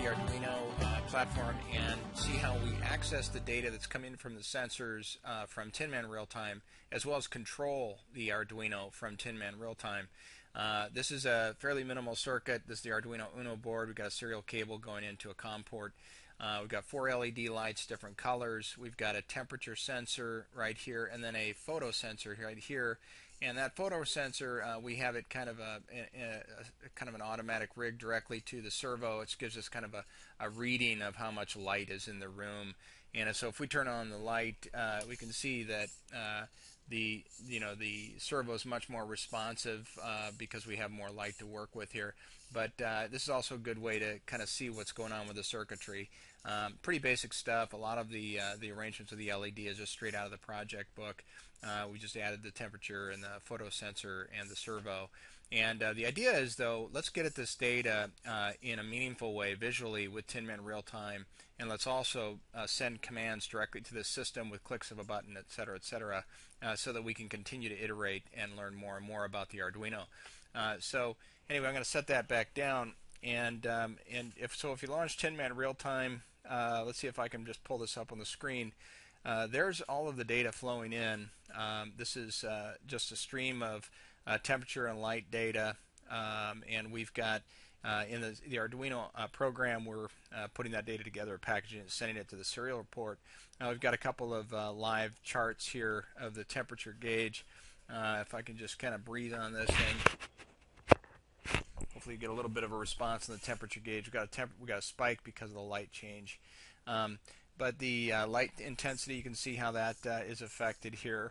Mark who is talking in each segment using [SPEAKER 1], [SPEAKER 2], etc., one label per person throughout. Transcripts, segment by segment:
[SPEAKER 1] the Arduino platform and see how we access the data that's coming from the sensors from TinMan RealTime, as well as control the Arduino from TinMan RealTime. This is a fairly minimal circuit. This is the Arduino Uno board. We've got a serial cable going into a COM port. We've got 4 LED lights, different colors. We've got a temperature sensor right here, and then a photo sensor right here. And that photo sensor, we have it kind of an automatic rig directly to the servo. It gives us kind of a reading of how much light is in the room. And so if we turn on the light, we can see that the servo is much more responsive because we have more light to work with here. But this is also a good way to kind of see what's going on with the circuitry. Pretty basic stuff. A lot of the arrangements of the LED is just straight out of the project book. We just added the temperature and the photo sensor and the servo. And the idea is, though, let's get at this data in a meaningful way visually with TinMan RealTime, and let's also send commands directly to the system with clicks of a button, etc., etc., so that we can continue to iterate and learn more and more about the Arduino. So anyway, I'm going to set that back down, and if you launch TinMan RealTime, let's see if I can just pull this up on the screen. There's all of the data flowing in. This is just a stream of temperature and light data, and we've got in the Arduino program, we're putting that data together, packaging it, sending it to the serial port. We've got a couple of live charts here of the temperature gauge. If I can just kind of breathe on this thing, hopefully you get a little bit of a response on the temperature gauge. We've got a spike because of the light change. But the light intensity, you can see how that is affected here.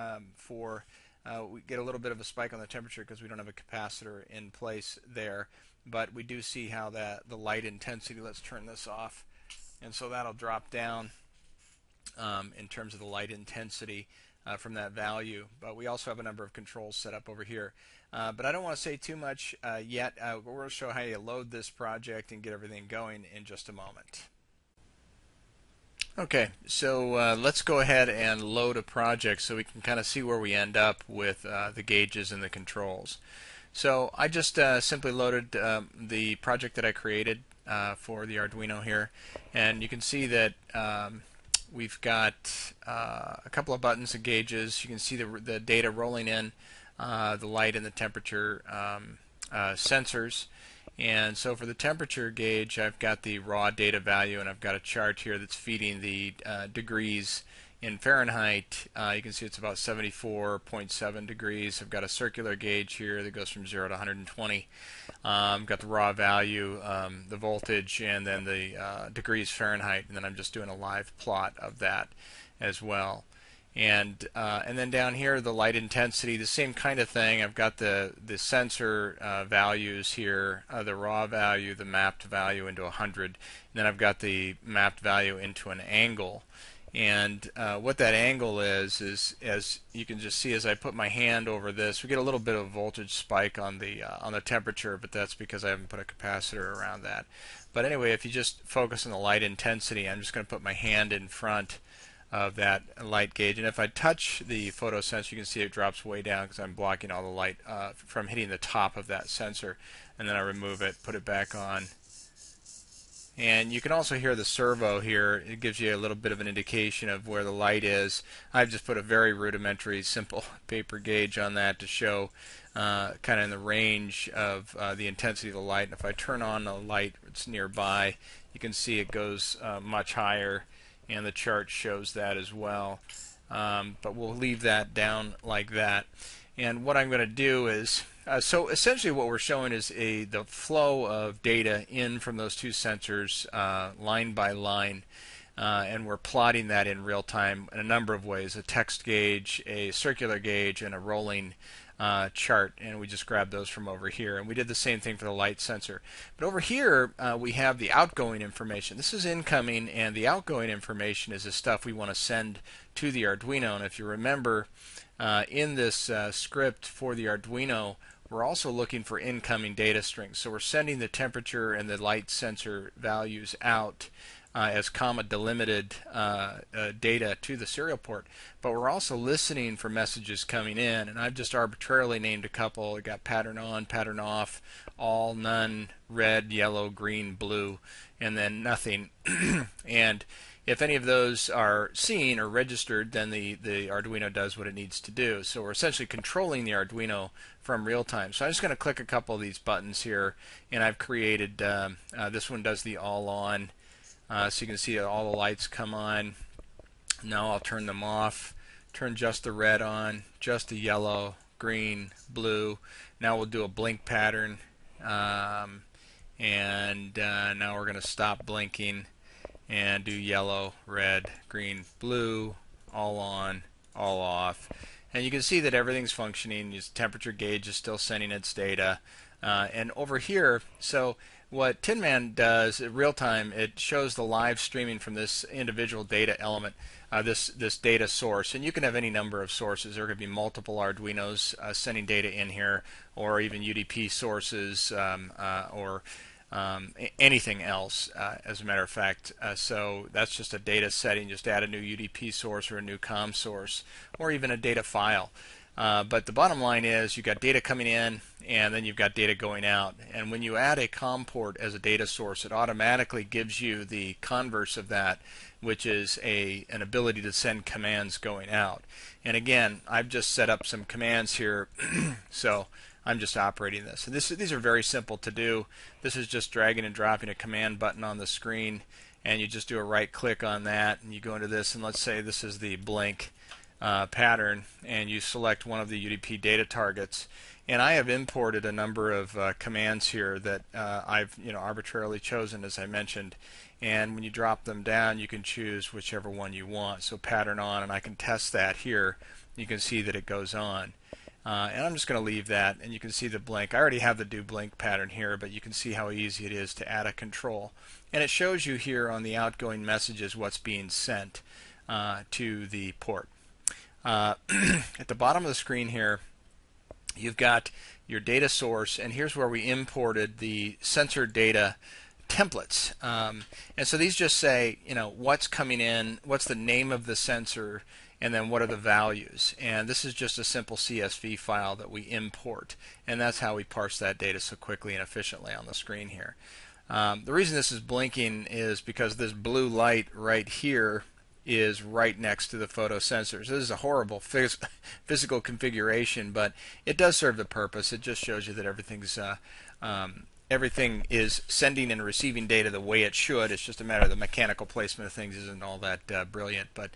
[SPEAKER 1] We get a little bit of a spike on the temperature because we don't have a capacitor in place there. But we do see how the light intensity, let's turn this off, and so that'll drop down in terms of the light intensity from that value. But we also have a number of controls set up over here. But I don't want to say too much yet. We're going to show how you load this project and get everything going in just a moment. Okay, so let's go ahead and load a project so we can kind of see where we end up with the gauges and the controls. So I just simply loaded the project that I created for the Arduino here, and you can see that we've got a couple of buttons and gauges. You can see the data rolling in, the light and the temperature sensors. And so for the temperature gauge, I've got the raw data value, and I've got a chart here that's feeding the degrees in Fahrenheit. You can see it's about 74.7 degrees. I've got a circular gauge here that goes from 0 to 120. I've got the raw value, the voltage, and then the degrees Fahrenheit, and then I'm just doing a live plot of that as well. And then down here, the light intensity, the same kind of thing. I've got the sensor values here, the raw value, the mapped value into 100, and then I've got the mapped value into an angle. And what that angle is, as you can just see as I put my hand over this, we get a little bit of a voltage spike on the temperature, but that's because I haven't put a capacitor around that. But anyway, if you just focus on the light intensity, I'm just going to put my hand in front of that light gauge, and if I touch the photo sensor, you can see it drops way down because I'm blocking all the light from hitting the top of that sensor. And then I remove it, put it back on, and you can also hear the servo here. It gives you a little bit of an indication of where the light is. I've just put a very rudimentary, simple paper gauge on that to show kind of in the range of the intensity of the light. And if I turn on the light that's nearby, you can see it goes much higher, and the chart shows that as well. But we'll leave that down like that. And what I'm going to do is, so essentially what we're showing is the flow of data in from those two sensors line by line. And we're plotting that in real time in a number of ways: a text gauge, a circular gauge, and a rolling chart, and we just grabbed those from over here. And we did the same thing for the light sensor. But over here we have the outgoing information. This is incoming, and the outgoing information is the stuff we want to send to the Arduino. And if you remember, in this script for the Arduino, we're also looking for incoming data strings. So we're sending the temperature and the light sensor values out as comma delimited data to the serial port, but we're also listening for messages coming in, and I've just arbitrarily named a couple. I got pattern on, pattern off, all, none, red, yellow, green, blue, and then nothing. And if any of those are seen or registered, then the Arduino does what it needs to do. So we're essentially controlling the Arduino from RealTime. So I'm just going to click a couple of these buttons here, and I've created, this one does the all on, so you can see all the lights come on. Now I'll turn them off, turn just the red on, just the yellow, green, blue. Now we'll do a blink pattern, and now we're going to stop blinking and do yellow, red, green, blue, all on, all off. And you can see that everything's functioning. Your temperature gauge is still sending its data. And over here, so what TinMan does at RealTime, it shows the live streaming from this individual data element, this data source. And you can have any number of sources. There could be multiple Arduinos sending data in here, or even UDP sources, or anything else, as a matter of fact. So that's just a data setting. Just add a new UDP source or a new COM source, or even a data file. But the bottom line is you've got data coming in, and then you've got data going out. And when you add a COM port as a data source, it automatically gives you the converse of that, which is an ability to send commands going out. And again, I've just set up some commands here, so I'm just operating this. And these are very simple to do. This is just dragging and dropping a command button on the screen, and you just do a right click on that, and you go into this, and let's say this is the blink pattern, and you select one of the UDP data targets. And I have imported a number of commands here that I've arbitrarily chosen, as I mentioned. And when you drop them down, you can choose whichever one you want. So pattern on, and I can test that here. You can see that it goes on. And I'm just going to leave that, and you can see the blink. I already have the do blink pattern here, but you can see how easy it is to add a control. And it shows you here on the outgoing messages what's being sent to the port. At the bottom of the screen here, you've got your data source, and here's where we imported the sensor data templates. And so these just say, what's coming in, what's the name of the sensor, and then what are the values. And this is just a simple CSV file that we import, and that's how we parse that data so quickly and efficiently on the screen here. The reason this is blinking is because this blue light right here is right next to the photo sensors. This is a horrible physical configuration, but it does serve the purpose. It just shows you that everything is sending and receiving data the way it should. It's just a matter of the mechanical placement of things isn't all that brilliant. But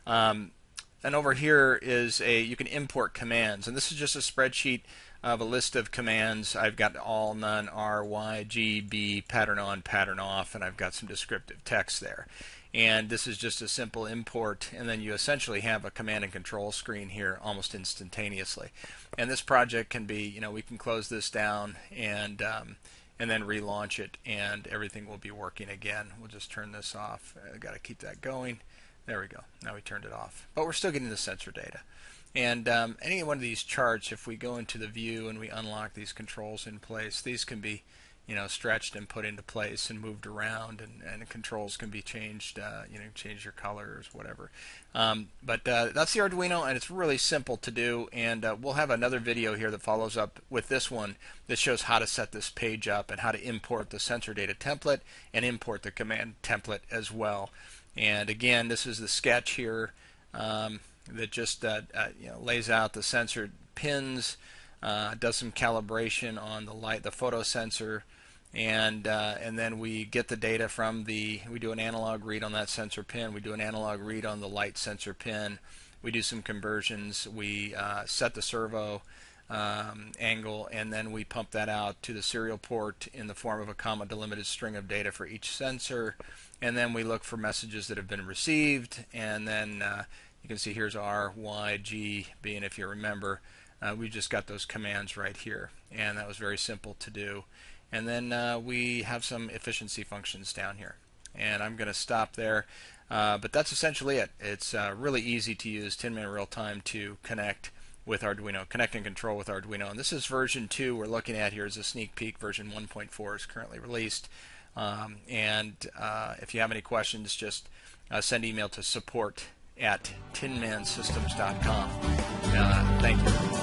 [SPEAKER 1] and over here is you can import commands, and this is just a spreadsheet of a list of commands. I've got all, none, R, Y, G, B, pattern on, pattern off, and I've got some descriptive text there. And this is just a simple import, and then you essentially have a command and control screen here almost instantaneously. And this project can be, we can close this down and then relaunch it, and everything will be working again. We'll just turn this off. I've got to keep that going. There we go. Now we turned it off. But we're still getting the sensor data. And any one of these charts, if we go into the view and we unlock these controls in place, these can be stretched and put into place and moved around, and the controls can be changed, change your colors, whatever. But that's the Arduino, and it's really simple to do, and we'll have another video here that follows up with this one that shows how to set this page up and how to import the sensor data template and import the command template as well. And again, this is the sketch here that just lays out the sensor pins, does some calibration on the photo sensor, and then we get the data from we do an analog read on that sensor pin, we do an analog read on the light sensor pin, we do some conversions, we set the servo angle, and then we pump that out to the serial port in the form of a comma delimited string of data for each sensor, and then we look for messages that have been received, and then you can see here's R, Y, G, B, and if you remember, we just got those commands right here, and that was very simple to do. And then we have some efficiency functions down here, and I'm going to stop there. But that's essentially it. It's really easy to use TinMan RealTime to connect with Arduino, connect and control with Arduino. And this is version 2 we're looking at here as a sneak peek. Version 1.4 is currently released. And if you have any questions, just send email to support@tinmansystems.com. Thank you.